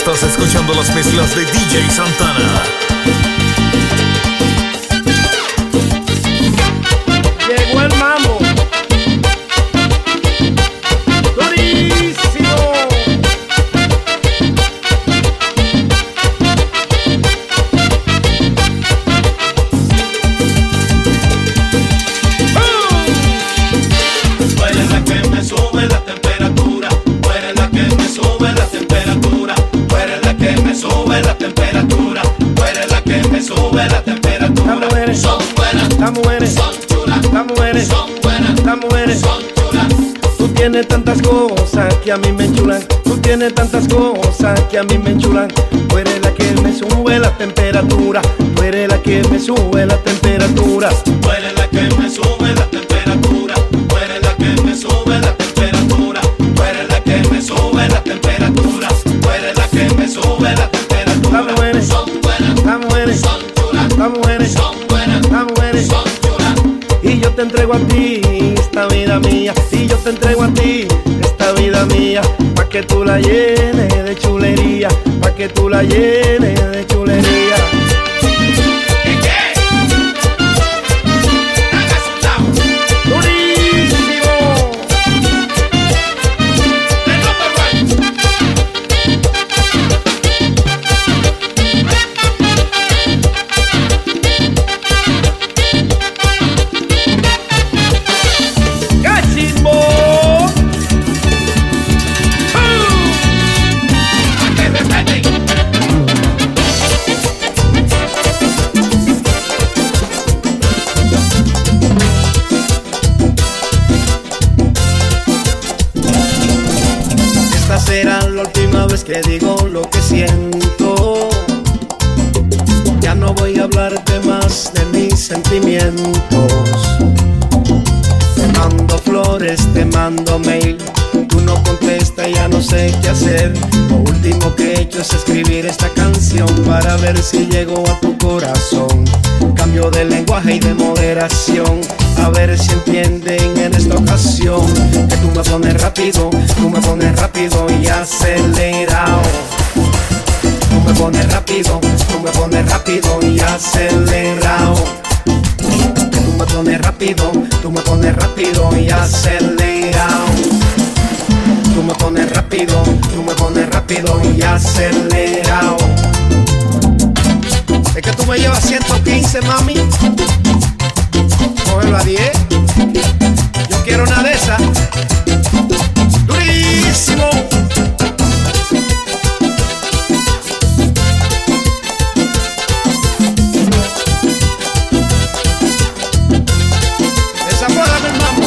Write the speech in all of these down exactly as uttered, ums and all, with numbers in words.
Estás escuchando las mezclas de D J Santana. Llegó el mambo. Durísimo. Tú eres la que me sube la temperatura. Tú eres la que me sube la temperatura. Tú eres la que me sube la temperatura. Tú eres la que me sube la temperatura. Las mujeres son buenas, las mujeres son chulas, las mujeres son buenas, las mujeres son chulas. Tú tienes tantas cosas que a mí me enchulan. Tú tienes tantas cosas que a mí me enchulan. Tú eres la que me sube la temperatura. Tú eres la que me sube la temperatura. Tú eres la que me sube la temperatura. Tú eres la que me sube la temperatura. Tú eres la que me sube la temperatura. Tú eres la que me sube la temperatura. Las mujeres son buenas, las mujeres son chulas, las mujeres son buenas, las mujeres son chulas. Y yo te entrego a ti esta vida mía. Y yo te entrego a ti esta vida mía. Pa' que tú la llenes de chulería. Pa' que tú la llenes de chulería. ¿Qué qué? Hagas un lado. ¡Durísimo! The number one. ¡Cachimbo! ¿A qué respeten? Esta será la última vez que digo lo que siento. Ya no voy a hablarte más de mis sentimientos. Te mando flores, te mando mail. Tú no contestas, ya no sé qué hacer. Lo último que he hecho es escribir esta canción para ver si llego a tu corazón. Cambio de lenguaje y de moderación, a ver si entienden en esta ocasión que tú me pones rápido, tú me pones rápido y acelerado. Tú me pones rápido, tú me pones rápido y acelerado. Tú me pones rápido, tú me pones rápido y acelerado. Tú me pones rápido, tú me pones rápido y acelerado. Es que tú me llevas ciento quince, mami. Cógelo a diez. Yo quiero una de esas. Durísimo. Esa bola, mi mambo.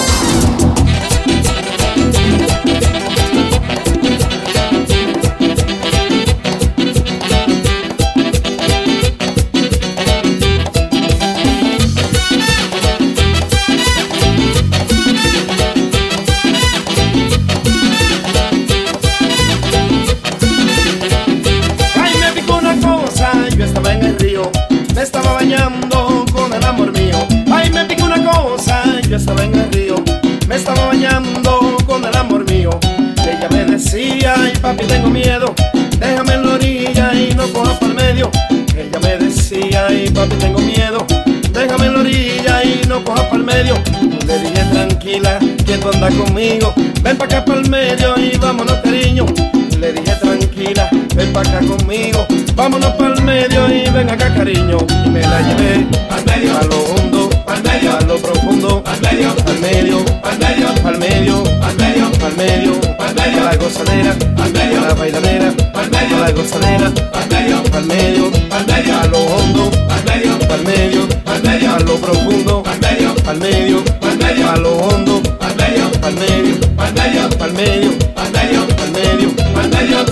Ay, me picó una cosa, yo estaba en el río, me estaba bañando con el amor mío. Ay, me picó una cosa, yo estaba en el río, me estaba bañando con el amor mío. Ella me decía, ay papi tengo miedo, déjame en la orilla y no cojas por medio. Ella me decía, ay papi tengo miedo, déjame en la orilla y no cojas por medio. Le dije tranquila, que tú andas conmigo, ven pa' acá por el medio y vámonos cariño. Le dije tranquila, ven pa' acá conmigo, vámonos pa'l medio y ven acá cariño. Y me la llevé Al medio, a lo hondo, al medio, a lo profundo, al medio, al medio, al medio, al medio, al medio, al medio, al medio, a la gozadera, al medio, a la bailadera, al medio, a la gozadera, al medio, al medio, al medio, a lo hondo, al medio, al medio, al medio, a lo profundo, al medio, al medio, al medio, a lo hondo, al medio, al medio, al medio, al medio, al medio, al medio. al medio.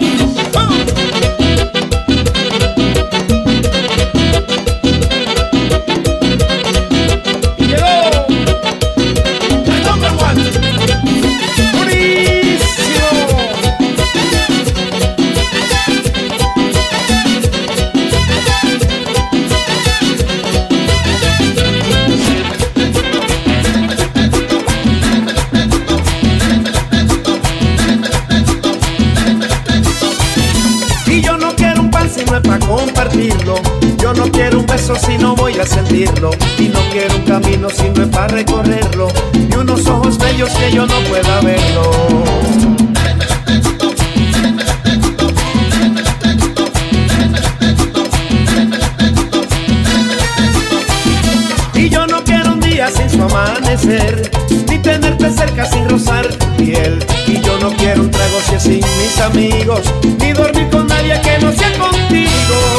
Y llegó The number one. durísimo. para compartirlo. Yo no quiero un beso si no voy a sentirlo, y no quiero un camino si no es para recorrerlo, y unos ojos bellos que yo no pueda verlo. Y yo no quiero un día sin su amanecer, ni tenerte cerca sin rozar tu piel. Y yo no quiero un trago si es sin mis amigos, ni dormir con nadie que no sea contigo.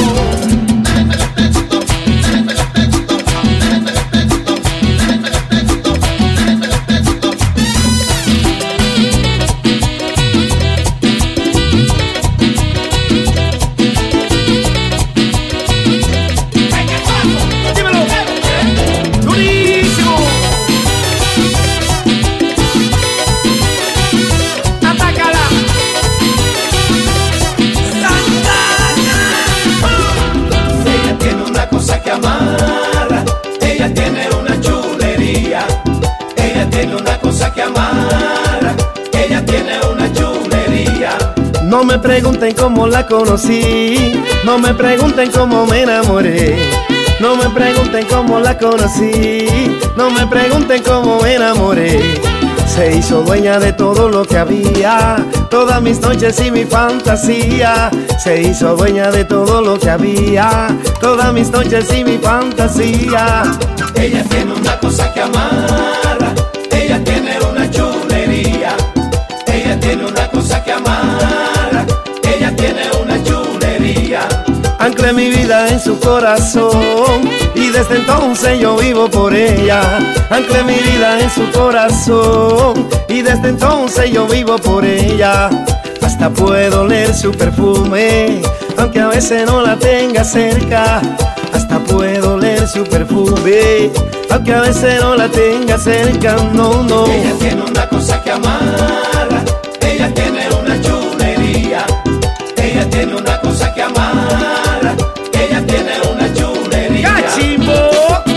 No me pregunten cómo la conocí, no me pregunten cómo me enamoré, no me pregunten cómo la conocí, no me pregunten cómo me enamoré. Se hizo dueña de todo lo que había, todas mis noches y mi fantasía. Se hizo dueña de todo lo que había, todas mis noches y mi fantasía. Ella tiene una cosa que amarra, ella tiene una chulería, ella tiene una cosa que amarra, ella tiene una chulería. Anclé mi vida en su corazón y desde entonces yo vivo por ella. Anclé mi vida en su corazón y desde entonces yo vivo por ella. Hasta puedo oler su perfume, aunque a veces no la tenga cerca. Hasta puedo oler su perfume, aunque a veces no la tenga cerca. No, no. Ella tiene una cosa que amarra, ella tiene una chulería, ella tiene una cosa que amarra, ella tiene una chulería. ¡Cachimbo!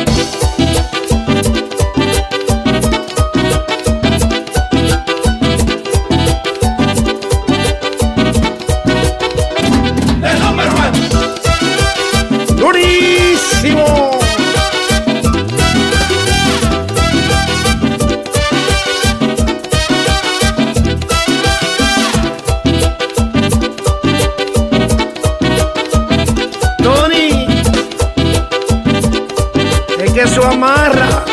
El número uno. ¡Durísimo! Tony, es que eso amarra.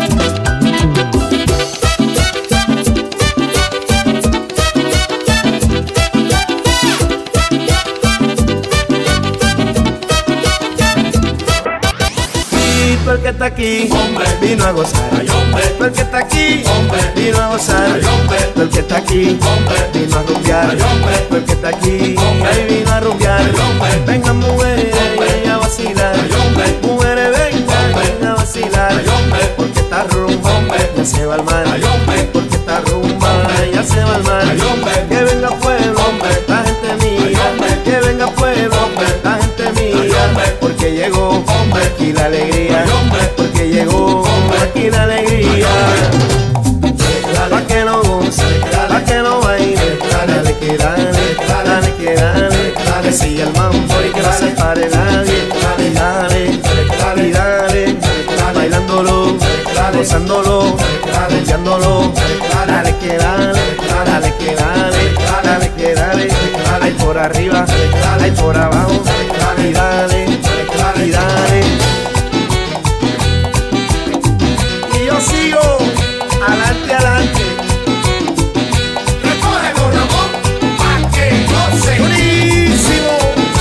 Y tú el que está aquí, Hombre. vino a gozar. Ay, hombre. Tú el que está aquí, Hombre. vino a gozar. Ay, hombre. Tú el que está aquí, Hombre. vino a rumbear. Ay, hombre. Tú el que está aquí, Hombre. ahí vino a rumbear. Ay, hombre. Vengan mujeres Hombre. a vacilar. Ay, hombre. Mujeres vengan Hombre. a vacilar. Ay, hombre. Porque esta rumba Hombre. ya se va al mar. Ay, hombre. Porque esta rumba Hombre. ya se va al mar. Ay, hombre. Que venga pueblo, Hombre. la gente Ay, mía. hombre. Que venga pueblo, Hombre. la gente Ay, mía. hombre. Porque llegó Hombre. aquí la alegría. Ay, hombre. Porque llegó Hombre. aquí la alegría. Pa' que no goce, pa' que no baile, dale que dale, dale que dale, dale sigue el mambo y que no se pare nadie, dale, dale, dale, dale, bailándolo, gozándolo, golpeándolo, dale que dale, dale que dale, dale que dale, ahí por arriba, ahí por abajo, y dale, y dale. Y yo sigo adelante, adelante. Recógelo, Ramón, pa' que goce. ¡Buenísimo!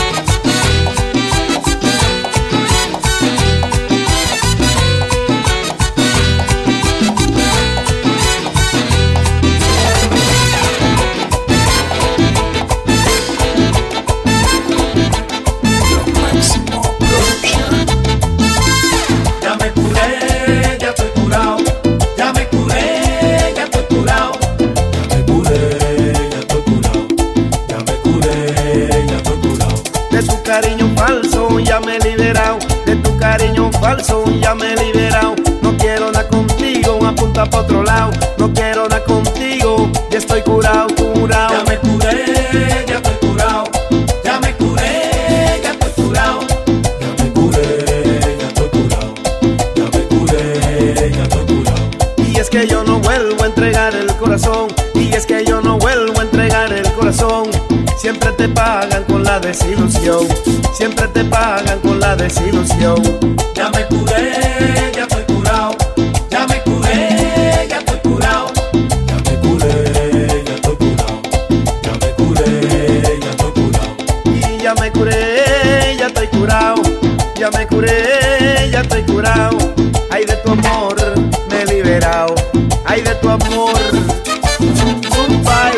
Ya me curé, ya estoy curado. Ya me curé, ya estoy curado. Ya me curé, ya estoy curado. Ya me curé, ya estoy curado. De tu cariño falso ya me he liberado. De tu cariño falso ya me he liberado. No quiero nada contigo, apunta pa' otro lado. No quiero nada contigo, ya estoy curado, curado. Ya me curé, ya estoy curado. Ya me curé, ya estoy desilusión, siempre te pagan con la desilusión. Ya me curé, ya estoy curado. Ya me curé, ya estoy curado. Ya me curé, ya estoy curado. Ya me curé, ya estoy curado. Y ya me curé, ya estoy curado. Ya me curé, ya estoy curado. Ay, de tu amor me he liberado. Ay, de tu amor. Goodbye.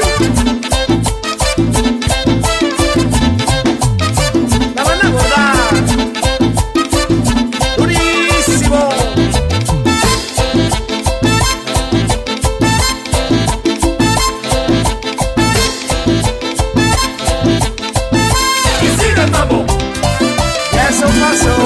La banda gorda. Durísimo. Y sigue el mambo. Ya eso pasó.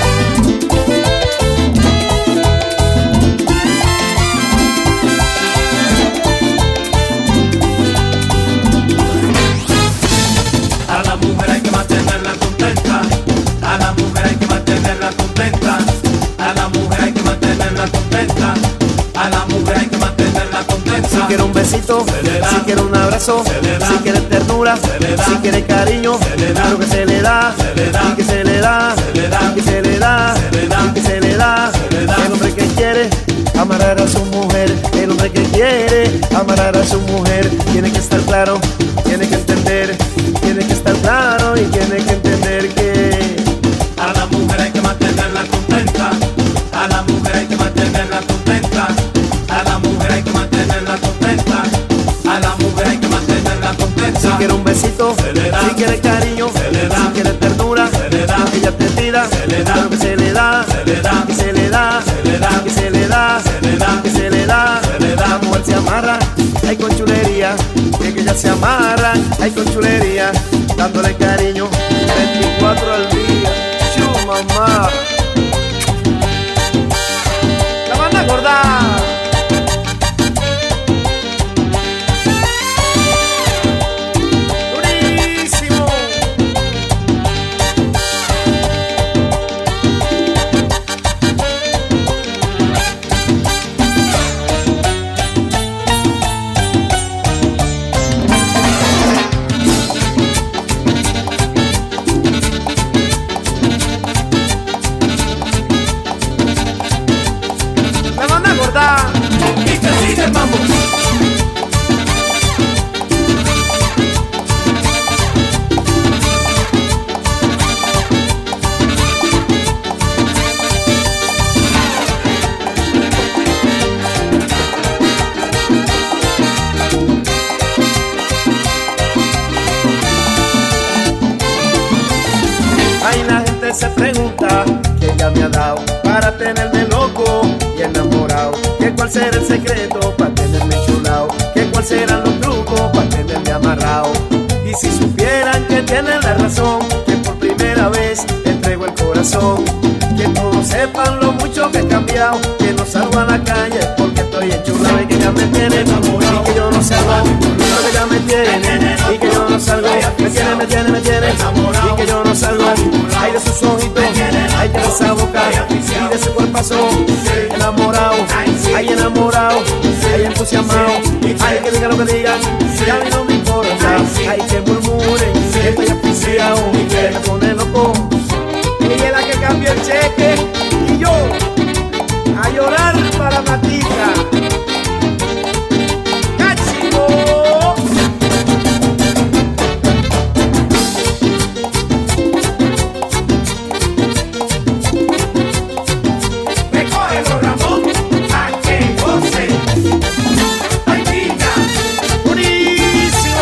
A la mujer hay que mantenerla contenta. A la mujer hay que mantenerla contenta. A la mujer hay que mantenerla contenta. A la mujer hay que mantenerla contenta. Si quiere un besito, se le da. si quiere un abrazo, Se le da. si quiere ternura, Se le da. si quiere cariño, Se le da. claro que se le da, Se le da. y que se le da, Se le da. y que se le da, Se le da. y que se le da. Se le da. El hombre que quiere amarrar a su mujer, el hombre que quiere amarrar a su mujer, tiene que estar claro, tiene que entender, tiene que estar claro y tiene que entender que A la mujer hay que mantenerla contenta. A la mujer hay que mantenerla contenta. A la mujer hay que mantenerla contenta. A la mujer hay que mantenerla contenta. si quiere un besito, Se le da. si quiere cariño, Se le da. si quiere ternura, Se le da. lo que ella te pida, Se le da. claro que se le da, Se le da. y se le da, Se le da. y se le da, Se le da. y se le da, Se le da. la mujer se amarra, hay con chulería, que que ella se amarra, hay con chulería, dándole cariño, veinticuatro al día, chu mamá, la banda gorda. Durísimo. La banda gorda. Y que sigue el mambo. Ay, la gente se pregunta que ella me ha dado para tenerme loco y enamorado. Que cuál será el secreto para tenerme chulao. Que cuál serán los trucos para tenerme amarrado. Y si supieran que tienen la razón, que por primera vez te entrego el corazón. Que todos sepan lo mucho que he cambiado. Que no salgo a la calle porque estoy enchulado y que ya me tiene enamorado. Y que yo no salgo, porque ya me tiene. Y que yo no salgo, me tiene, me tiene, me tiene. Y que yo no salgo, ay de sus ojitos, ay de esa boca y de ese cuerpazo, enamorado, ay enamorado, ay entusiasmado, ay que digan lo que digan, ya a mí no me importa, ay que murmuren, que estoy asfixiado, que me pone loco. Ella es la que cambió el cheque y yo a llorar para Matica. ¡Cachivo! Recógelo, Ramón, a que goce. Ay, niña. ¡Buenísimo!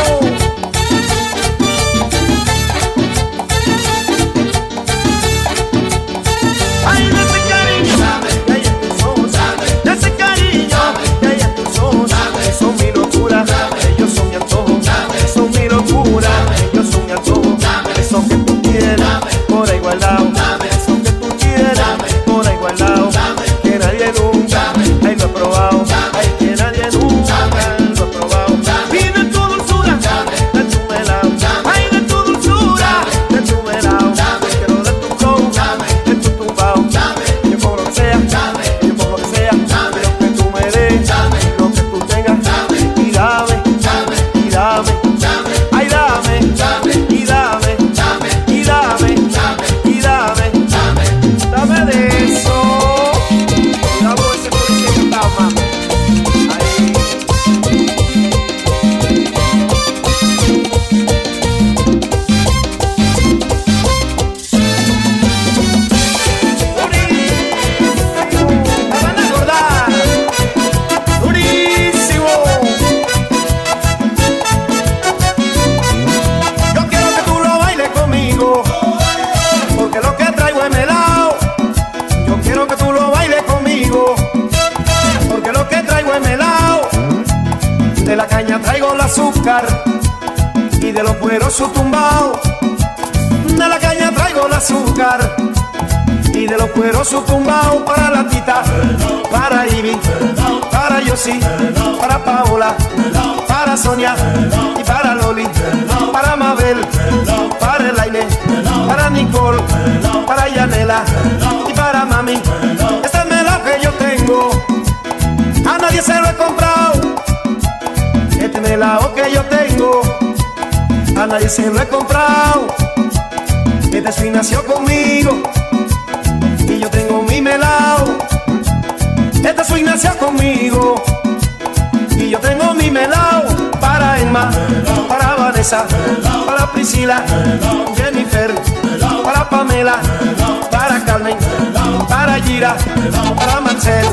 azúcar y de los cueros su tumbao. De la caña traigo el azúcar y de los cueros su tumbao. Para la Tita, para Ivy, para Yossi, para Paola, para Sonia y para Loli, para Mabel, para Elaine, para Nicole, para Yanela y para Mami. Este es melao que yo tengo, a nadie se lo he comprado. Este melao que yo tengo, a nadie se lo he comprado. Este swing nació conmigo y yo tengo mi melao. Este swing nació conmigo y yo tengo mi melao. Para Emma, para Vanessa, para Priscila, Jennifer, para Pamela, para Carmen, para Gira, para Marcel.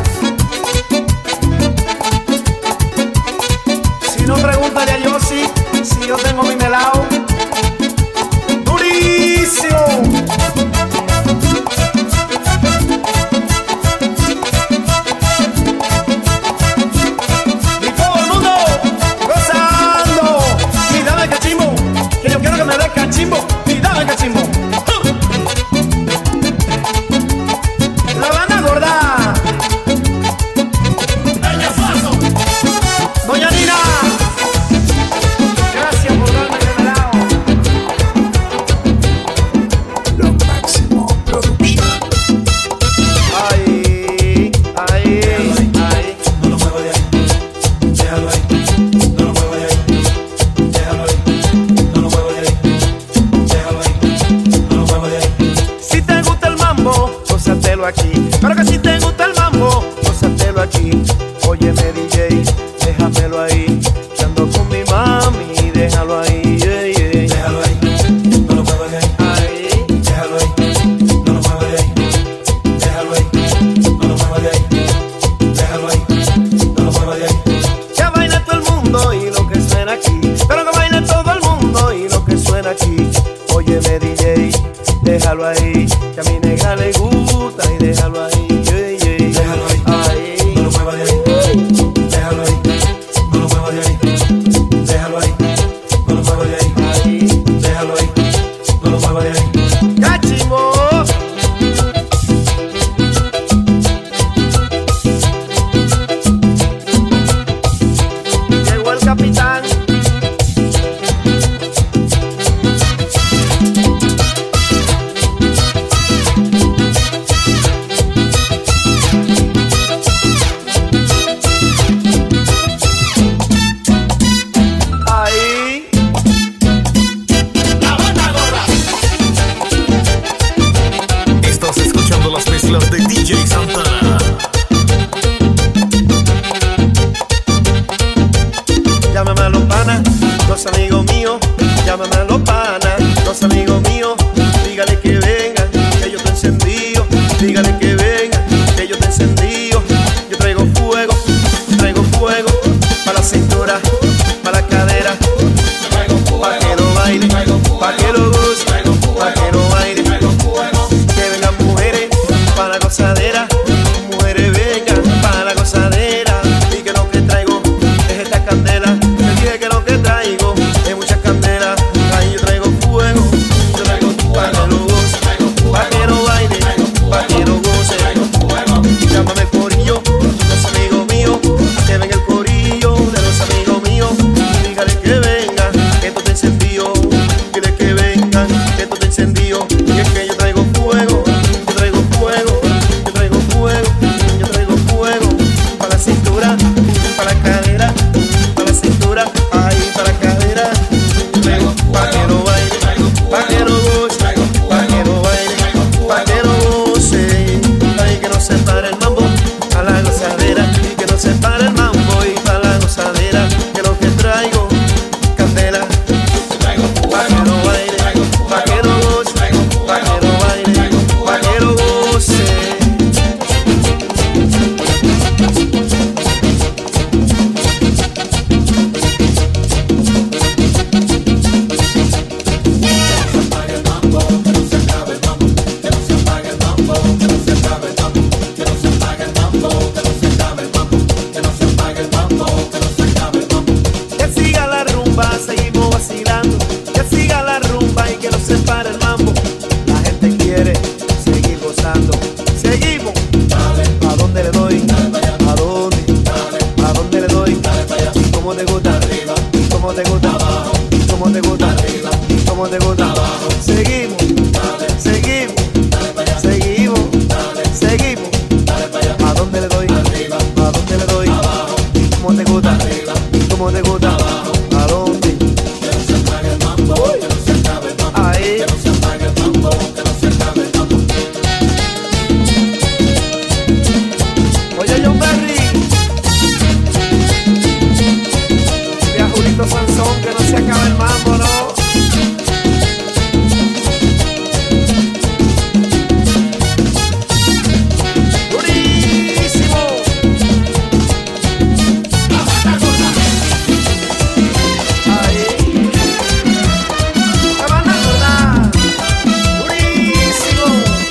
Si no, pregúntale a Yossi si yo tengo mi melao. ¡Durísimo! Cachimbo, y dame cachimbo. La banda gorda. Doña Nina, gracias por darme el melao. Lo máximo producción. Ay, ay, ay. No lo muevo de ahí, déjalo ahí. No lo muevo de ahí, déjalo ahí. No lo muevo de ahí. Gózatelo aquí, pero que si te gusta el mambo, gózatelo aquí. Óyeme D J, déjamelo ahí, que ando con mi mami, déjalo ahí, yeah, yeah. Déjalo ahí, no lo muevo de ahí, ahí. Déjalo ahí, no lo muevo de ahí, déjalo ahí, no lo muevo de ahí, déjalo ahí, no lo muevo de ahí. Que baile todo el mundo y lo que suena aquí, pero que baile todo el mundo y lo que suena aquí. Óyeme D J, déjalo ahí, que a mi negra le gusta y déjalo ahí, yeah, yeah. Déjalo ahí, ahí. no lo mueva de ahí, déjalo ahí, no lo mueva de ahí, déjalo ahí, no lo mueva de ahí, ahí. déjalo ahí, no lo mueva de ahí. ¡Cachimbo! Llegó el capitán. De D J Santana. Llámame a los panas, los amigos míos. Llámame a los panas, los amigos míos. Dígale que vengan, que yo te encendío. Dígale que vengan, que yo te encendío. Yo traigo fuego, traigo fuego para la cintura, para la cadera. Pa' que lo baile, pa' que lo goce, pa' que lo baile. Que vengan mujeres para la gozadera, mujeres vengan para la gozadera. Y que lo que traigo es esta candela. Te dije que lo que traigo es mucha candela. Ahí yo traigo fuego, yo traigo ¿Cómo te gusta? abajo, Seguimos, dale, seguimos, dale para allá, seguimos, dale, seguimos. dale para allá, ¿A dónde le doy? arriba, ¿A dónde le doy? abajo, ¿Cómo te gusta? arriba, ¿Cómo te gusta? abajo. ¿A dónde? Que no se apague el mambo, que no se acabe el mambo, Ahí. que no se apague el mambo, que no se acabe el mambo. Oye, John Berry. Y a Julito Sansón, que no se acabe el mambo, ¿no? ¡Durísimo! Ahí. La banda gorda. ¡Durísimo!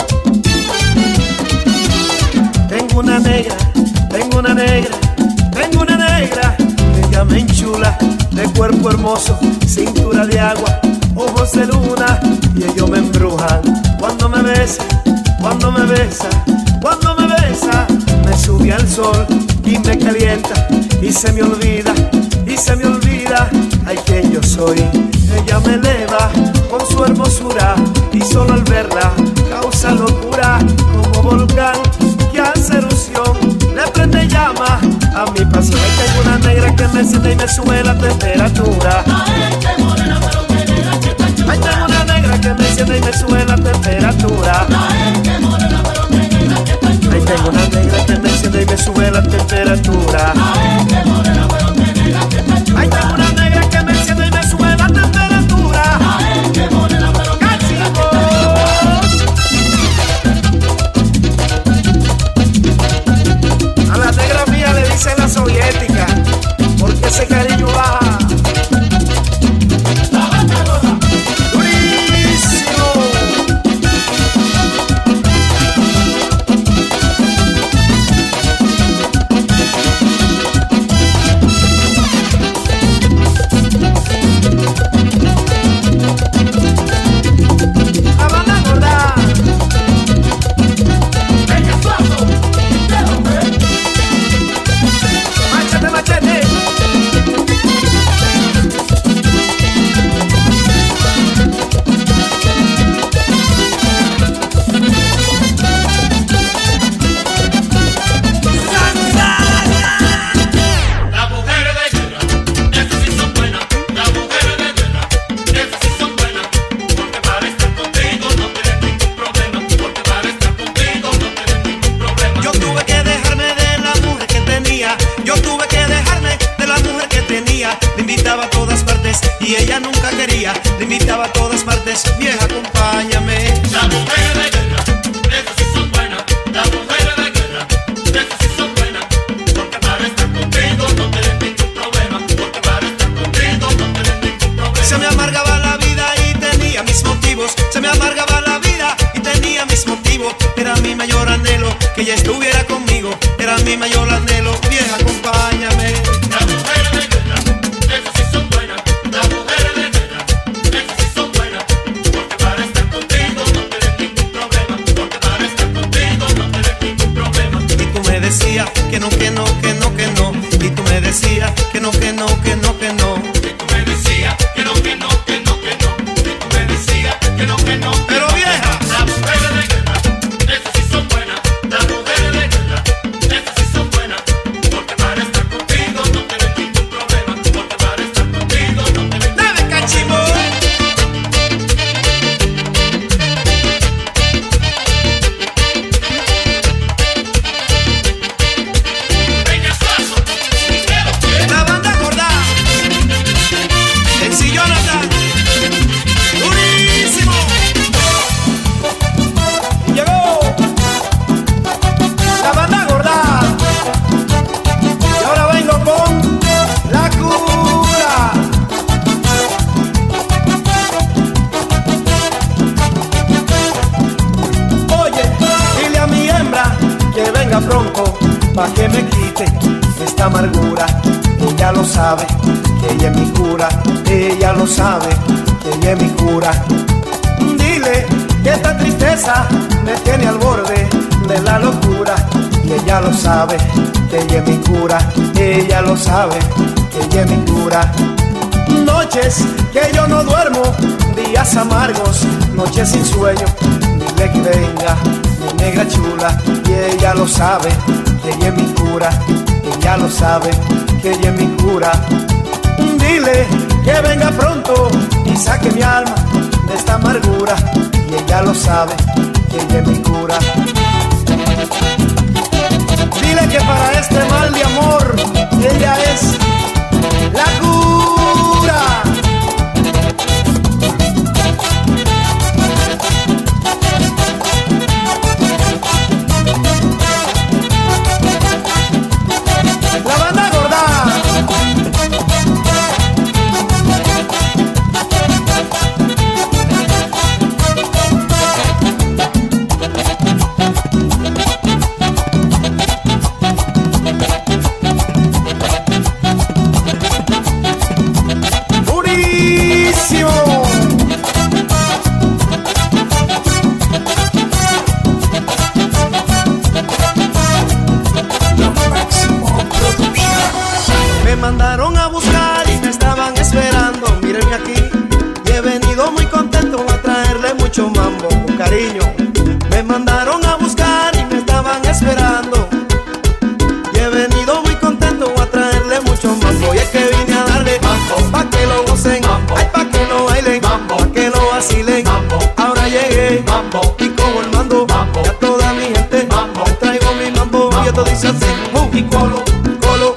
Tengo una negra, tengo una negra, tengo una negra que ella me enchula, de cuerpo hermoso, cintura de agua, ojos de luna, y ellos me embrujan. Cuando me besa, cuando me besa, cuando me besa, me sube al sol y me calienta, y se me olvida, y se me olvida, ay, que yo soy. Ella me eleva con su hermosura, y solo al verla causa locura, como volcán que hace erupción, le prende llama a mi pasión. Ay, tengo una negra que me enciende y me sube la temperatura. Ay, tengo una negra que me enciende y me sube la temperatura. Ay, tengo una negra que me enciende y me sube la temperatura. Ay, tengo una negra que me enciende y me sube la temperatura. A la negra mía le dicen la soviética, porque ese cariño baja. ¡Durísimo! La banda gorda. Machete, machete. Las mujeres de guerra, esas sí son buenas. Las mujeres de guerra, esas sí son buenas. Porque para estar contigo no tienes ningún problema. Porque para estar contigo no tienes ningún problema. Yo tuve que dejarme de la mujer que tenía. Yo tuve que dejarme de la mujer que tenía. Le invitaba a todas partes y ella nunca quería. Le invitaba a todas partes, vieja, acompáñame. Las mujeres de guerra, esas sí son buenas. Las mujeres de guerra, esas sí son buenas. Porque para estar contigo no tienes ningún problema. Porque para estar contigo no tienes ningún problema. Se me amargaba la vida y tenía mis motivos. Se me amargaba la vida y tenía mis motivos. Era mi mayor anhelo que ella estuviera conmigo. Era mi mayor anhelo, vieja, acompáñame. Las mujeres de guerra, esas sí son buenas. Las mujeres de guerra, esas sí son buenas. Porque para estar contigo no tienes ningún problema. Porque para estar contigo no tienes ningún problema. Y tú me decías que no, que no, que no, que no. Y tú me decías que no, que no, que no, que no. Y tú me decías que no, que no, que no, que no. Y tú me decías que no, que no. Pero vieja, Las mujeres de guerra, esas sí son buenas. Las mujeres de guerra, esas sí son buenas. Porque para estar contigo no tienes ningún problema. Porque para estar contigo no tienes dame cachimbo. Peña Suazo, dinero que La banda gorda. El sillón Jonathan. Durísimo. Llegó la banda gorda. Y ahora vengo con la cura. Oye, dile a mi hembra que venga pronto pa' que me quite esta amargura. Ella lo sabe, que ella es mi cura. Ella lo sabe, que ella es mi cura. Dile que esta tristeza me tiene al borde de la locura. Y ella lo sabe, que ella es mi cura. Ella lo sabe, que ella es mi cura. Noches que yo no duermo, días días amargos, noches sin sueño. Dile que venga, mi negra chula, y ella lo sabe, que ella es mi cura. Ella lo sabe, que ella es mi cura. Dile que venga pronto y saque mi alma de esta amargura. Y ella lo sabe, que ella es mi cura. Dile que para este mal de amor, ella es la cura. La banda gorda. Me mandaron a buscar y me estaban esperando. Mírenme aquí, y he venido muy contento a traerle mucho mambo con cariño. Me mandaron a buscar y me estaban esperando. Y he venido muy contento a traerle mucho mambo. Y es que vine a darle mambo, pa' que lo gocen, mambo. Ay, pa' que lo bailen, mambo. Pa' que lo vacilen, mambo. Ahora llegué, mambo, y como el mando, mambo. Y a toda mi gente, mambo, les traigo mi mambo. Y esto dice así, uh, y colo, colo.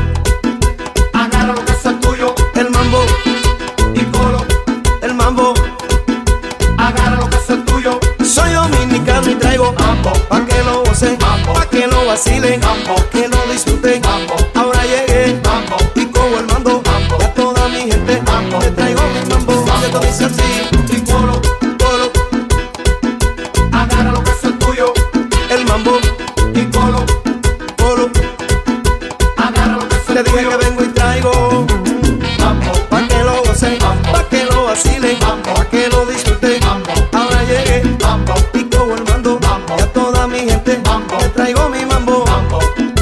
El mambo y colo, el mambo, agarra lo que es el tuyo. Soy dominicano y traigo mambo, pa' que lo gocen, mambo, pa' que lo vacilen, mambo, pa' que lo disfruten, mambo. Ahora llegué, mambo, y cojo el mando, mambo, y a toda mi gente, mambo, le traigo mi mambo. Y esto dice así, y colo, colo, agarra lo que es el tuyo. El mambo y colo, colo, agarra lo que es el tuyo. Le dije que vengo y traigo mambo, pa' que lo gocen, mambo, pa' que lo vacilen, mambo, pa' que lo disfruten, mambo. Ahora llegué, mambo, y cojo el mando, mambo, y a toda mi gente, mambo, le traigo mi mambo, mambo.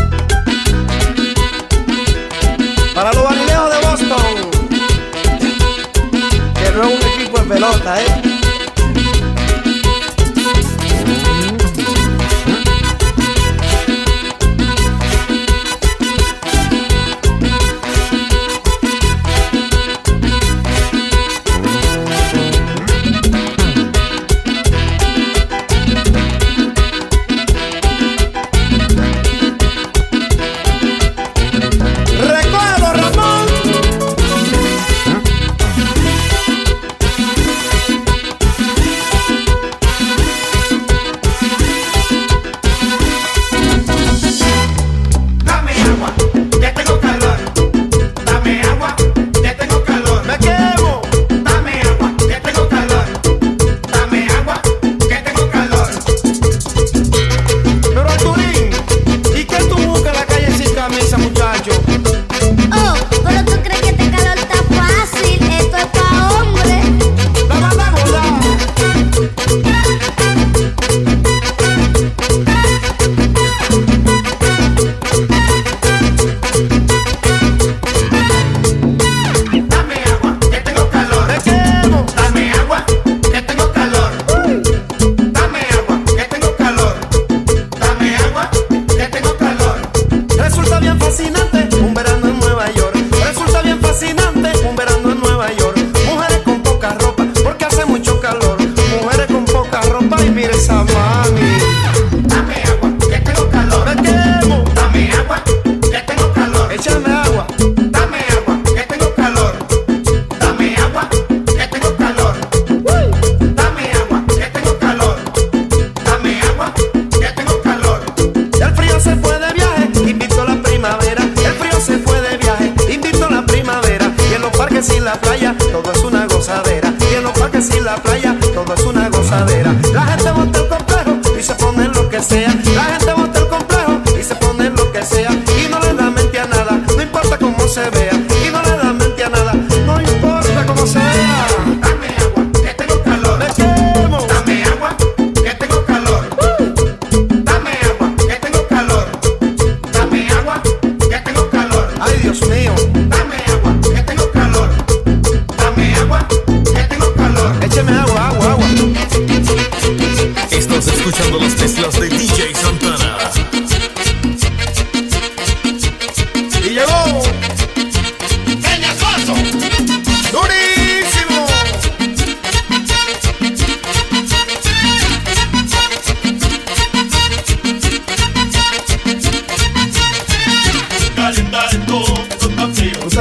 Para los barilejos de Boston, que no es un equipo en pelota, eh. parques y la playa, todo es una gozadera. Y en los parques y la playa, todo es una gozadera. La gente monta el complejo y se pone en lo que sea. La gente monta el complejo y se pone en lo que sea. Y no le da mente a nada, no importa cómo se vea. Y no le da mente a nada, no importa cómo se vea. Dame agua, que tengo calor. Me quemo. Dame agua, que tengo calor. Uh. Dame agua, que tengo calor. Dame agua, que tengo calor. Ay, Dios mío. Dame agua, que tengo calor. Dame agua, que tengo calor.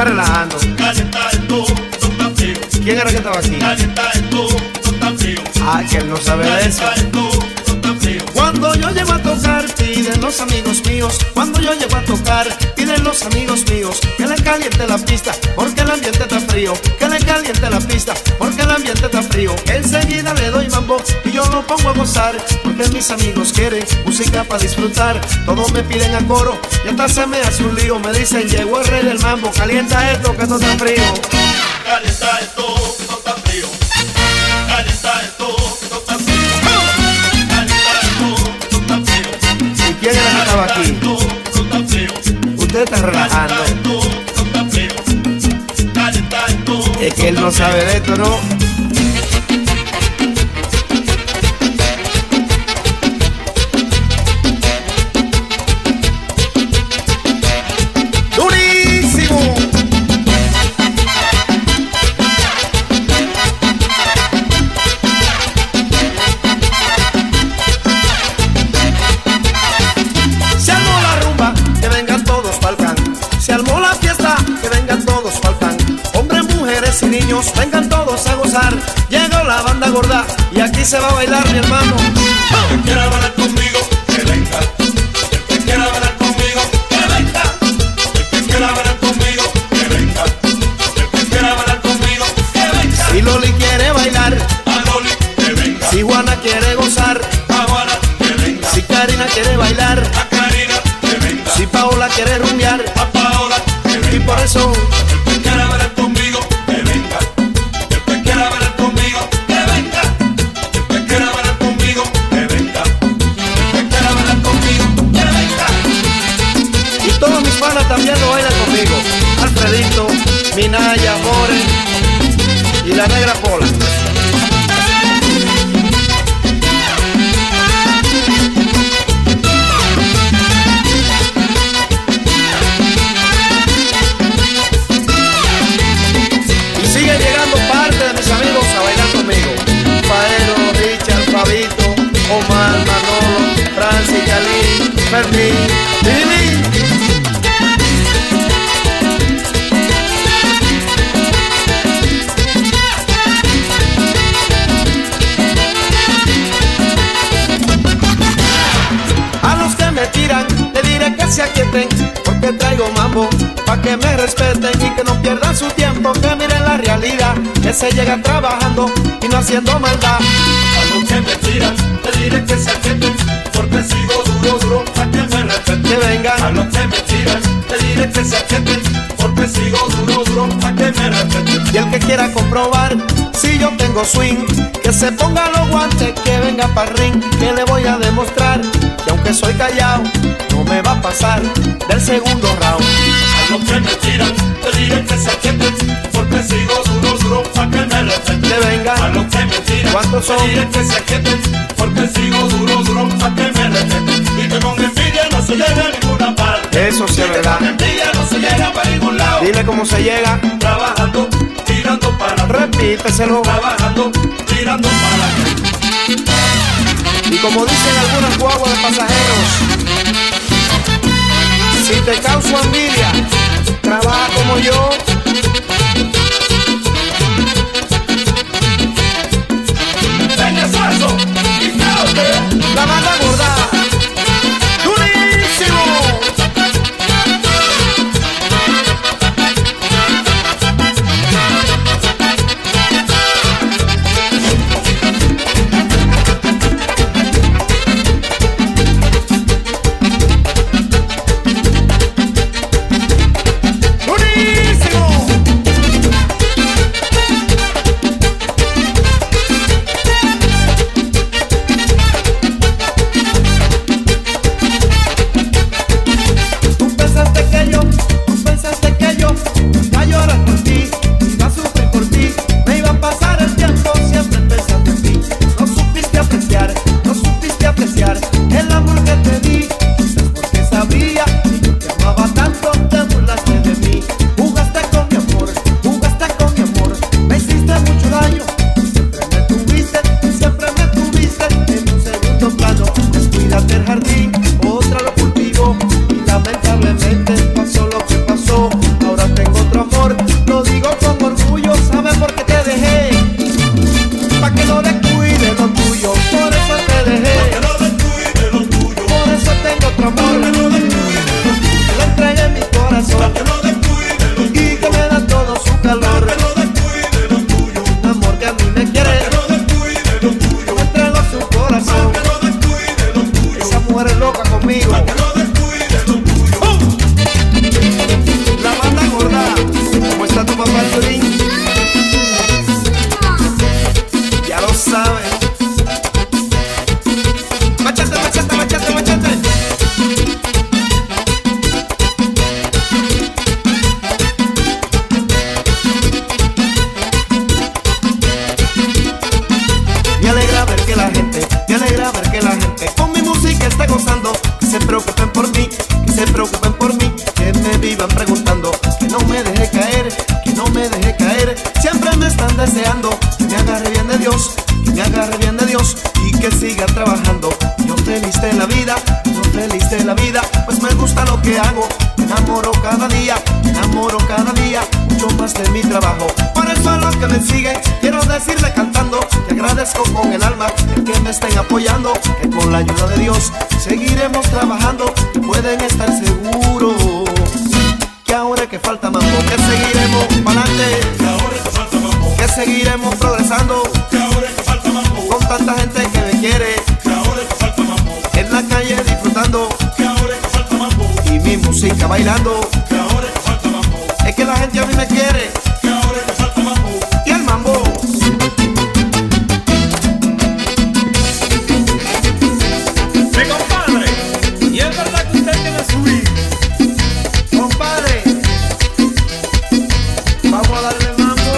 relajando. Calienta esto, no está frío. ¿Quién era que estaba aquí? Calienta esto, no está frío. Ah, que él no sabe de eso. Calienta esto, no está frío. Cuando yo llego a tocar, piden los amigos míos. Cuando yo llego a tocar, piden los amigos míos que le caliente la pista, porque el ambiente está frío. Que le caliente la pista, porque el ambiente está frío. Enseguida le doy mambo y yo lo pongo a gozar, porque mis amigos quieren música para disfrutar. Todos me piden a coro y hasta se me hace un lío. Me dicen, llegó el rey del mambo, calienta esto que no está frío. Calienta esto, no está frío. Calienta esto, no está frío. ¿Y quién era que estaba aquí? Usted está relajando. Es que él no sabe de esto, ¿no? ¡Durísimo! Se armó la rumba, que vengan todos pa'l can. Se armó la fiesta, que vengan todos pa'l can. Hombres, mujeres y niños, vengan todos a gozar. Llegó la banda gorda y aquí se va a bailar, mi hermano. El que quiera bailar conmigo, que venga. El que quiera bailar conmigo, que venga. El que quiera bailar conmigo, que venga. El que quiera bailar conmigo, que venga. Si Loli quiere bailar, A Loli, que venga. si Juana quiere gozar, A Juana, que venga. si Karina quiere bailar, A Karina, que venga. si Paola quiere rumbear, A Paola, que venga. y por eso El que quiera bailar conmigo, que venga. El que quiera bailar conmigo, que venga. El que quiera bailar conmigo, que venga. El que quiera bailar conmigo, que venga. y todos mis panas también lo bailan conmigo. Alfredito, Minaya, More y la negra Pola. Y siguen llegando parte de mis amigos a bailar conmigo. Faeno, Richard, Fabito, Omar, Manolo, Francis, Yalín, Fermín, Lili. A los que me tiran, le diré que se aquieten, porque traigo mambo, pa' que me respeten y que no pierdan su tiempo, que miren la realidad, que se llega trabajando y no haciendo maldad. A los que me tiran, te diré que se aquieten, porque sigo duro, duro, pa' que me respeten. Que vengan. A los que me tiran, te diré que se aquieten, porque sigo duro, duro, pa' que me respeten. Y el que quiera comprobar si yo tengo swing, que se ponga los guantes, que venga para ring, que le voy a demostrar que aunque soy callado, no me va a pasar del segundo round. A los que me tiran, te diré que se aquieten, porque sigo duro, duro, pa' que me respeten. Que vengan. A los que me tiran, ¿Cuántos son? te diré que se aquieten, porque sigo duro, duro, pa' que me respeten. Y que con envidia no se llega a ninguna parte. Eso sí es Y que verdad. con envidia no se llega para ningún lado. Dile cómo se llega, Trabajando, tirando para atrás. repíteselo. Trabajando, tirando para atrás. Y como dicen algunas guaguas de pasajeros, si te causo envidia, trabaja como yo. Venga, suazo, y caute. La banda gorda, durísimo. Durísimo. Dios, que me agarre bien de Dios y que siga trabajando. Yo feliz de la vida, yo feliz de la vida, pues me gusta lo que hago. Me enamoro cada día, me enamoro cada día, mucho más de mi trabajo. Por eso a los que me siguen, quiero decirle cantando que agradezco con el alma el que me estén apoyando, que con la ayuda de Dios seguiremos trabajando y pueden estar seguros que ahora que falta mambo, que seguiremos para adelante, que ahora que falta mambo, que seguiremos progresando, que ahora que falta mambo, con tanta gente que me quiere, que ahora que falta mambo, en la calle disfrutando, que ahora que falta mambo, y mi música bailando, que ahora que falta mambo, es que la gente a mí me quiere, que ahora que falta mambo, y el mambo. Mi compadre, y es verdad que usted tiene su vida. Compadre, vamos a darle mambo.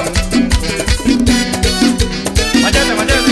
Mayate, mayate.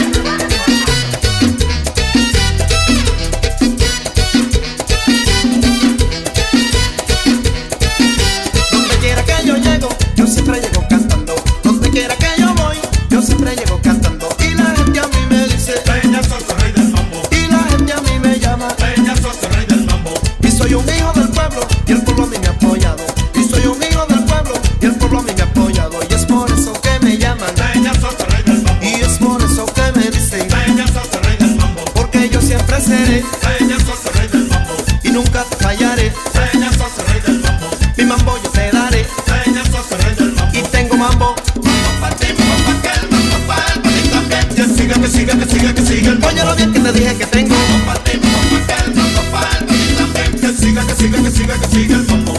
Donde quiera que yo llego, yo siempre llego cantando. Donde quiera que yo voy, yo siempre llego cantando. Y la gente a mí me dice, Peña sos el rey del mambo, y la gente a mí me llama. Peña sos el rey del mambo, Y soy un hijo del pueblo, y el pueblo a mí me ha apoyado. Y soy un hijo del pueblo, y el pueblo a mí me ha apoyado. Y es por eso que me llaman, Peña sos el rey del mambo, y es por eso que me dicen, Peña sos el rey del mambo, porque yo siempre seré, Peña sos el rey del mambo, y nunca te fallaré. Peña sos el rey del mambo, Mi mambo yo te daré, Peña sos el rey del mambo. y tengo mambo. Pa' ti, pa' aquel, pa' pa' él, pa' ti también. Que siga, que siga, que siga, que siga el mambo. Óyelo bien que te dije que tengo. Pa' ti, pa' aquel, pa' pa' él, pa' ti también. Que siga, que siga, que siga, que siga el mambo.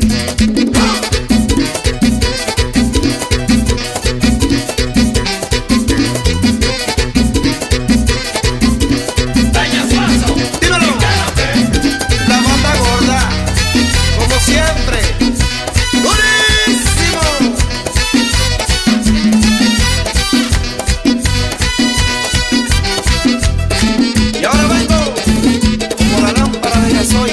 Peña Suazo, Dímelo. La banda gorda, como siempre. ¡Durísimo! Y ahora vengo como la lámpara de gasoil.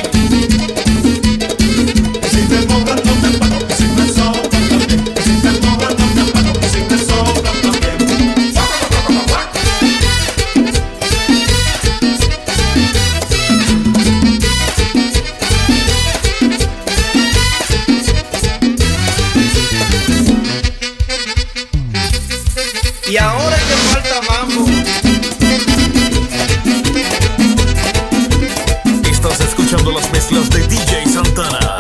que si te sobran no te pago, que si me sobran también. Que si te sobran no te pago, que si me sobran también. Y ahora que falta mambo. Estás escuchando las mezclas de D J Santana.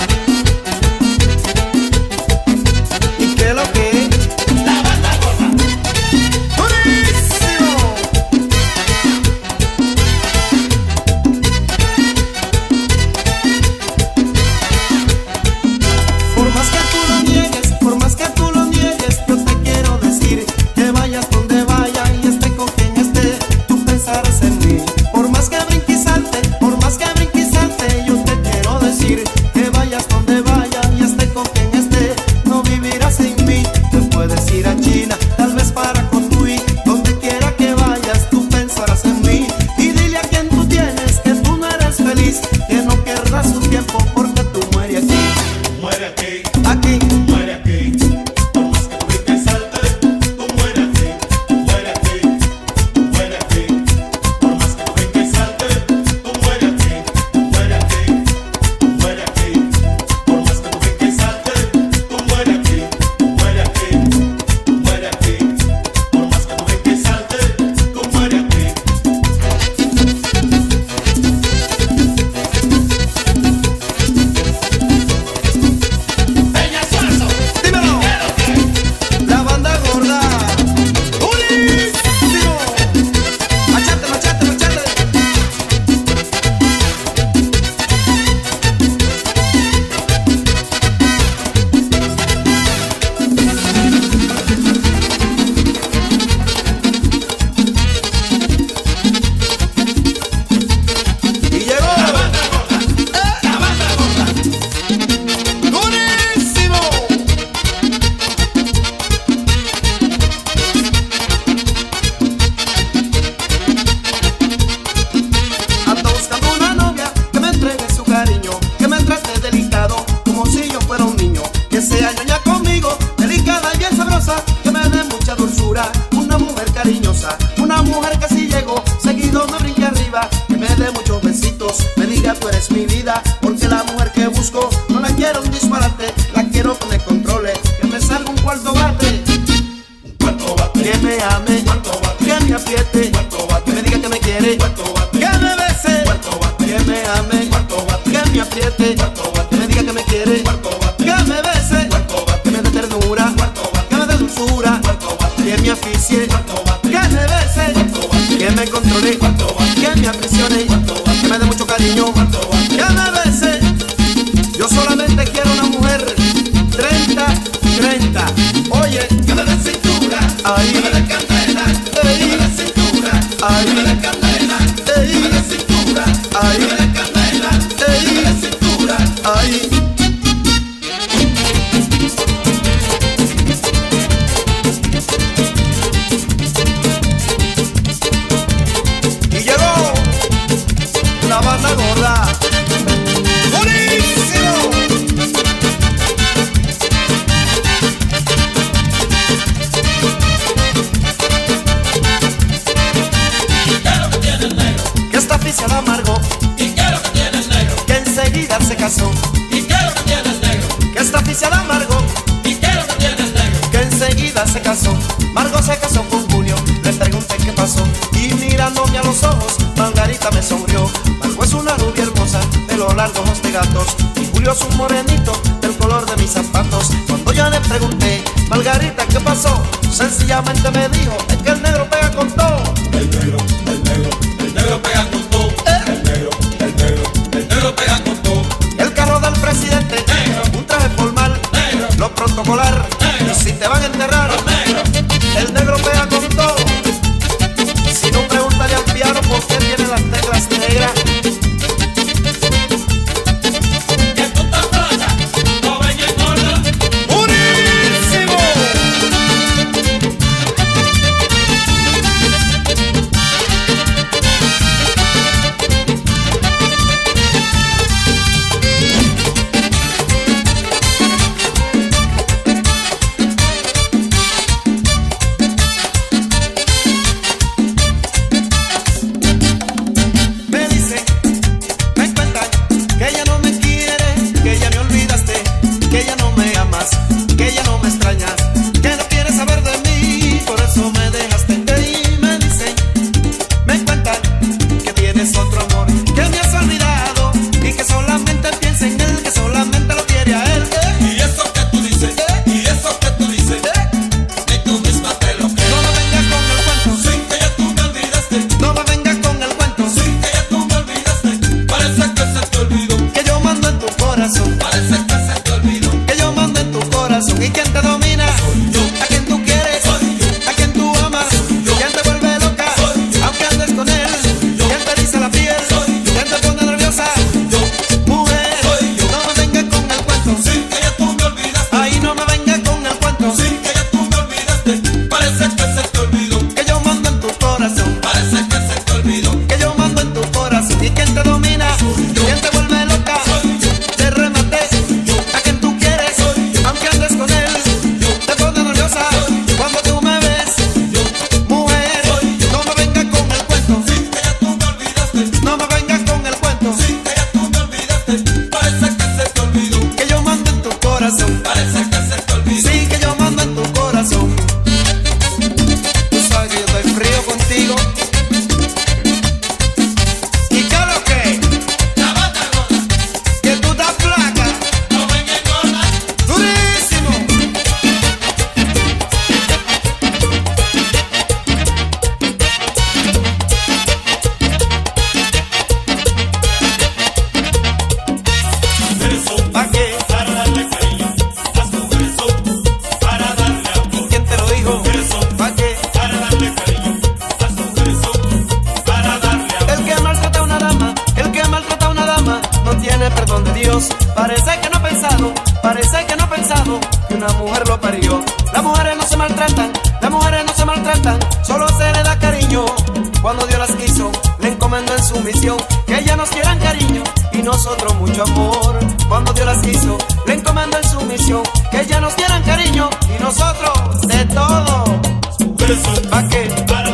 ¿Y qué lo que? La banda gorda. ¡Durísimo! Por más que tú lo niegues, por más que tú lo niegues, yo te quiero decir que vayas donde vaya y esté con quien esté, tú pensarás en mí. Por más que brinque y salte, por más que brinque y salte, yo te quiero cariñosa, una mujer que si llego seguido me brinque arriba, que me dé muchos besitos, me diga tú eres mi vida, porque la mujer que busco no la quiero un disparate, la quiero que me controle, que me salga un cuarto bate, un cuarto bate, que me ame, cuarto bate, que me apriete, cuarto bate, que me diga que me quiere, cuarto bate, que me bese, cuarto bate, que me ame, cuarto bate, que me apriete, cuarto bate, que me diga que me quiere, cuarto bate, que me bese, cuarto bate, que me dé ternura, cuarto bate, que me dé dulzura, cuarto bate, que me aficie, cuarto bate, que me bese, cuarto bate, que me controle, cuarto bate, que me aprisione, cuarto bate, que me dé mucho cariño, cuarto bate, que me bese. Yo solamente quiero una mujer treinta treinta. Oye, que me dé cintura, ahí, que me dé candela, que me dé cintura, que me dé ahí, candela, que me dé cintura, ahí, que me dé candela, que me dé cintura. ahí. Y llegó la banda gorda. ¡Buenísimo! Que esta oficial amargo, ¿Y qué es lo que tiene el negro? que enseguida se casó. ¿Y qué es lo que tiene el negro? Que esta oficial amargo, ¿Y qué es lo que tiene el negro? que enseguida se casó. Margo se casó con Julio, le pregunté qué pasó. Y mirándome a los ojos, Margarita me sonrió. Margo es una rubia hermosa, de los largos ojos de gatos. Y Julio es un morenito, del color de mis zapatos. Cuando yo le pregunté, Margarita, ¿qué pasó? Sencillamente me dijo, es que el negro pega con todo. El negro, el negro, el negro pega con todo. El negro, el negro, el negro pega con todo. El carro del presidente, Negro. un traje formal, Negro. lo protocolar, Negro. y si te van a enterrar, Negro, el negro pega con todo. Si no, pregúntale al piano por qué tiene las teclas negras. que tú estás flaca, no ven y engorda. ¡Buenísimo! Me dicen, me cuentan que ella no me quiere, que ya me olvidaste, que ya no me amas, que ya no me extrañas, que no quieres saber de mí, por eso me dejaste. Y me dicen, me cuentan que tienes otro amor, que me has olvidado y que solamente piensa en él, que solamente lo quiere a él. Y eso que tú dices, y eso que tú dices, ni tú misma te lo crees. No me vengas con el cuento, Sin que ya tú me olvidaste, no me vengas con el cuento, sin que ya tú me olvidaste. Parece que se te olvidó, que yo mando en tu corazón, parece que se te olvidó. que yo mando en tu corazón. ¿Y quién te domina? yo. ¿A quién tú quieres? Soy yo. ¿A quién tú amas? yo. ¿Quién te vuelve loca? Soy yo. Aunque andes con él. yo. ¿Quién te dice la piel? Soy yo. ¿Quién te pone nerviosa? Yo, Mujer, Soy yo. no me vengas con el cuento. sin que ya tú me olvidaste, Ahí no me vengas con el cuento. sin que ya tú me olvidaste. Parece que se te olvidó, Que yo mando en tu corazón. parece que se te olvidó. Que yo mando en tu corazón. ¿Y quién te domina? yo. ¿Quién te vuelve loca? Soy yo. Te rematé. ¿A quién tú quieres? Soy yo. Aunque andes con él. yo. Te pone nerviosa cuando tú me ves. Yo, Mujer, Soy yo. no me vengas con el cuento. sin que ya tú me olvidaste, No me vengas con el cuento. sin que ya tú me olvidaste. Parece que se te olvidó, Que yo mando en tu corazón. parece que se te olvidó. Sí, que yo mando en tu corazón. Tú sabes que yo estoy frío contigo. ¿Y qué es lo que? La bata gorda, Que tú estás flaca. no ven y engorda. Durísimo. Mujeres son ¿Pa' qué? para darle cariño, las mujeres son para darle amor. ¿Quién te lo dijo? Mujeres son ¿Pa' qué? para darle cariño, las mujeres son para darle amor. El que maltrata a una dama, el que maltrata a una dama, no tiene perdón de Dios. Parece que no ha pensado, parece que no ha pensado que una mujer lo parió. Las mujeres no se maltratan, las mujeres no se maltratan, solo se le da cariño. Cuando Dios las hizo, le encomendó en su misión que ellas nos quieran cariño y nosotros mucho amor. Cuando Dios las hizo, le encomendó en su misión que ellas nos quieran cariño y nosotros de todo. Mujeres son ¿Pa' qué? para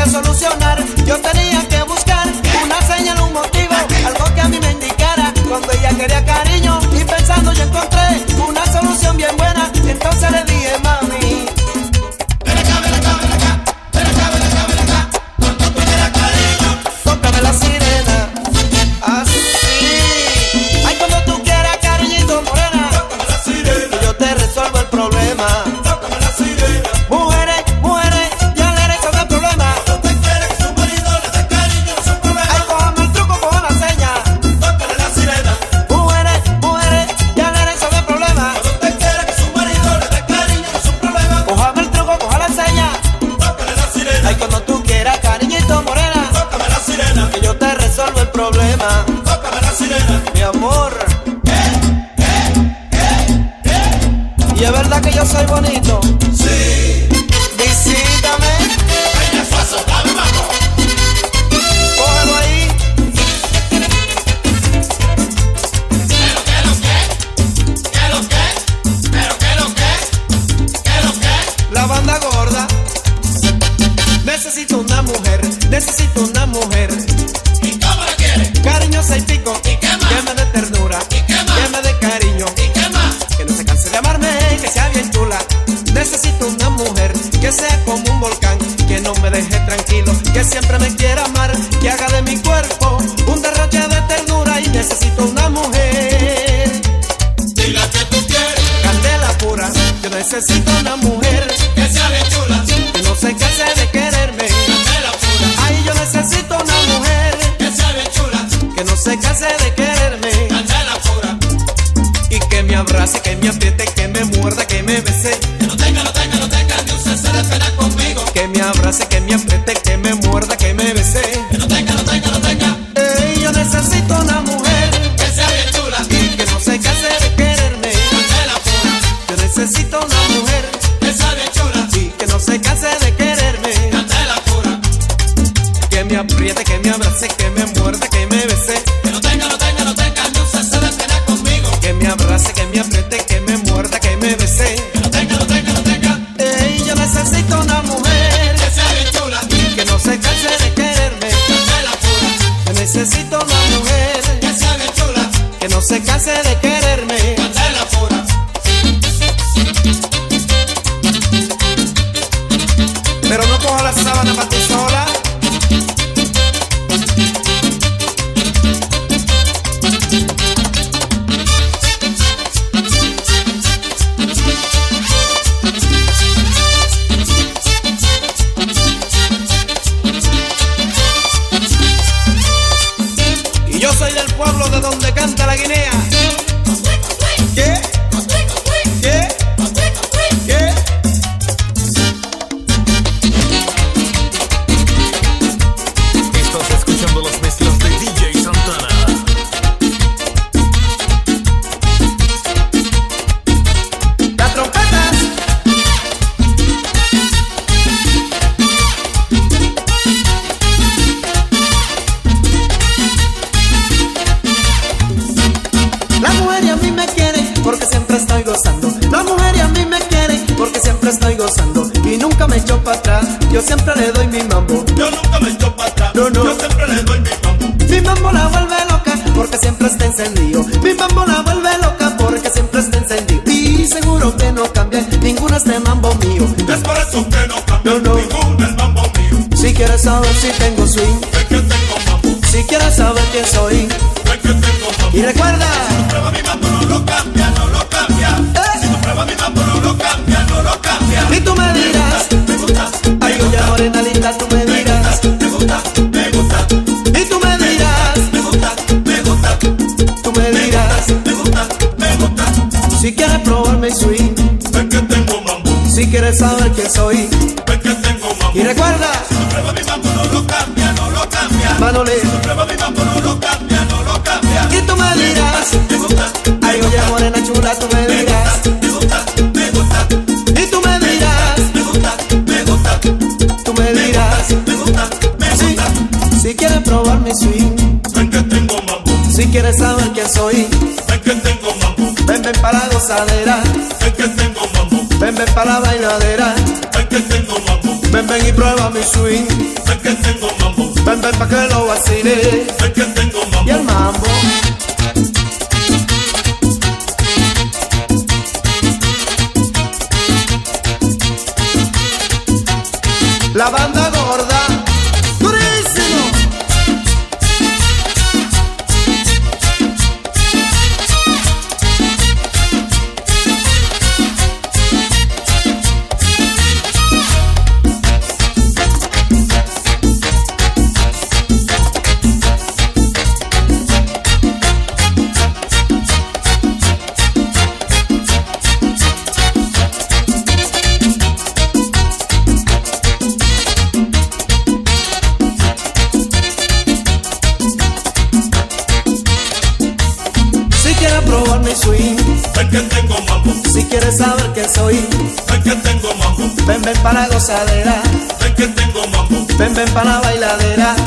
para solucionar, yo tenía que buscar una señal, un motivo, algo que a mí me indicara cuando ella quería cariño. Y pensando yo encontré una solución bien buena. Entonces le dije, mami, ven acá, ven acá, ven acá, ven acá, ven acá, ven acá, cuando tú quieras cariño, tócame la sirena. Así, ay, cuando tú quieras cariñito, morena, tócame la sirena, y yo te resuelvo el problema. Tócame la sirena. Mujeres, mujeres, ya le resuelvo el problema. Cuando usted quiere que su marido le dé cariño, no es un problema. Ay, cójame el truco, coja la seña, tócame la sirena. Mujeres, mujeres, ya le resuelvo el problema. Cuando usted quiere que su marido le dé cariño, no es un problema. Cójame el truco, coja la seña, tócame la sirena. Ay, cuando tú quieras cariñito, morena, tócame la sirena, que yo te resuelvo el problema. Tócame la sirena, mi amor. Y es verdad que yo soy bonito. Sí. Visítame. Peña Suazo, dame mambo. Cógelo ahí. Pero que lo que, que lo que, pero que lo que, que lo que. La banda gorda. Necesito una mujer, necesito una mujer. ¿Y cómo la quiere? Cariñosa y pico. ¿Y qué más? Que me dé ternura. ¿Y qué más? Que me dé cariño. ¿Y qué más? Que no se canse de amarme, que sea bien chula. Necesito una mujer que sea como un volcán, que no me deje tranquilo, que siempre me quiera amar, que haga de mi cuerpo un derroche de ternura. Y necesito una mujer, dile que tú quieres, candela pura. Yo necesito una mujer que sea bien chula, que no se canse de quererme, candela pura. Ay, yo necesito una mujer que sea bien chula, que no se canse de quererme, candela pura. Y que me abrace, que me apriete, que me muerda, que me bese, que no tenga, no tenga, no tenga ni un cese de pena conmigo. Que me abrace, que me apriete, que me muerda, que me bese, que no tenga, no tenga, no tenga. Ey, yo necesito una mujer que sea bien chula y que no se canse de quererme, candela pura. Yo necesito una mujer que sea bien chula y que no se canse de quererme, candela pura. Que me apriete, que me abrace, que me muerda, que me bese, que no tenga, no tenga, no tenga ni un cese de pena conmigo. Que me abrace, que me apriete, que me muerda, que me bese, que no tenga, no tenga, no tenga. Ey, yo necesito una mujer que sea bien chula y que no se canse de quererme, candela pura. Yo necesito una mujer que sea bien chula, que no se canse de quererme, candela pura. Pero no coja la sábana para ti sola. Y yo soy del pueblo de donde canta la guinea. ¿Qué? ¿Qué? ¿Qué? Estás escuchando las mezclas de D J Santana. Las trompetas. La mujer y a mí me quiere porque siempre estoy gozando. La mujer y a mí me quiere porque siempre estoy gozando. Y nunca me echo para atrás, yo siempre le doy mi mambo. Yo nunca me echo para atrás, No, no. yo siempre le doy mi mambo. Mi mambo la vuelve loca porque siempre está encendido. Mi mambo la vuelve loca porque siempre está encendido. Y seguro que no cambia ninguno este mambo mío. Es por eso que no cambia No, no. ninguno el mambo mío. Si quieres saber si tengo swing, Es que tengo mambo, si quieres saber quién soy, es que tengo mambo. y recuerda, Si tú pruebas mi mambo no lo cambia, no lo cambia. Eh. Si tú pruebas mi mambo no lo cambia, no lo cambia. y tú me dirás, Me gusta, me ay, gusta, oye, morena linda, tú me me dirás, gusta, me gusta, me gusta, y tú me dirás, me gusta, me gusta, tú me dirás, me gusta, me gusta. si quieres probar mi swing, Es que tengo mambo, si quieres saber quién soy, es que tengo mambo. y recuerda, Si tú pruebas mi mambo no lo cambia, no lo cambia. Manolín, Si tú pruebas mi mambo no lo cambia, no lo cambia. y tú me dirás, Me gusta, ay, oye, morena chula, tú me me dirás, gusta, me gusta, me gusta, y tú me dirás, me gusta, me gusta, tú me dirás, me gusta, me sí, gusta. si quieres probar mi swing, Es que tengo mambo, si quieres saber quién soy, es que tengo mambo, ven, ven para la gozadera, es que tengo mambo, ven, ven para la bailadera, es que tengo mambo, Ven, ven y prueba mi swing. Ven que tengo mambo. Ven, ven pa' que lo vacile. Ven que tengo mambo. Y el mambo. La banda gorda, durísimo. Probar mi swing. Ven que tengo mambo. Si quieres saber qué soy, Ven que tengo mambo. ven, ven para la gozadera. Ven que tengo mambo. Ven, ven para la bailadera.